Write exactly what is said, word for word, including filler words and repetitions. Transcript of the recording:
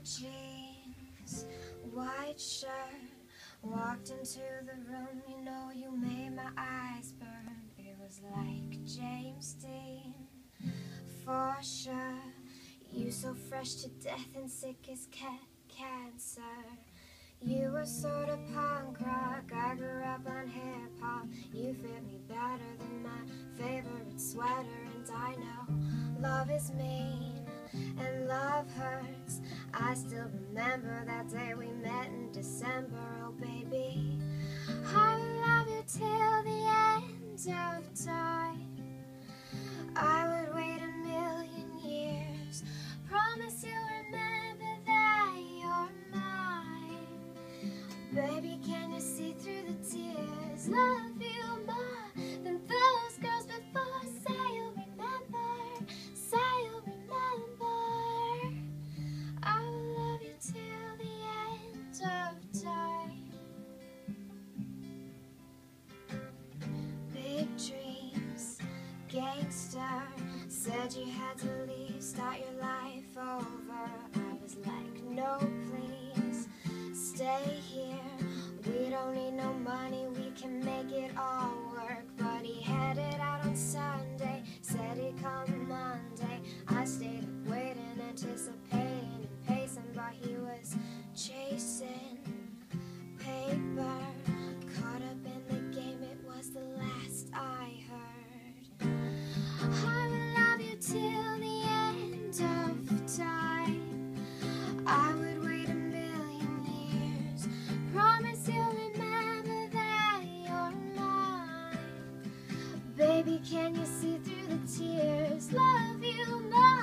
jeans, white shirt, walked into the room, you know you made my eyes burn. It was like James Dean, for sure. You so fresh to death and sick as ca cancer. You were sort of punk rock, I grew up on hip-hop. You fit me better than my favorite sweater. And I know love is mean and love hurts. I still remember that day we met in December. Oh baby, I will love you till the end of time. I would wait a million years, promise you'll remember that you're mine. Baby, can you see through the tears? Love you more than those girls before. Say you'll remember, say you'll remember. I will love you till the end of time. Big dreams, gangster, said you had to leave, start your life over. I was like, no please, stay here. We don't need no money, we can make it all work. But he headed out on Sunday, said he'd come Monday. I stayed up waiting, anticipating and pacing, but he was chasing paper, caught up in the game, it was the last I heard. I will love you till the end of time. I would wait a million years, promise you'll remember that you're mine. Baby, can you see through the tears? Love you more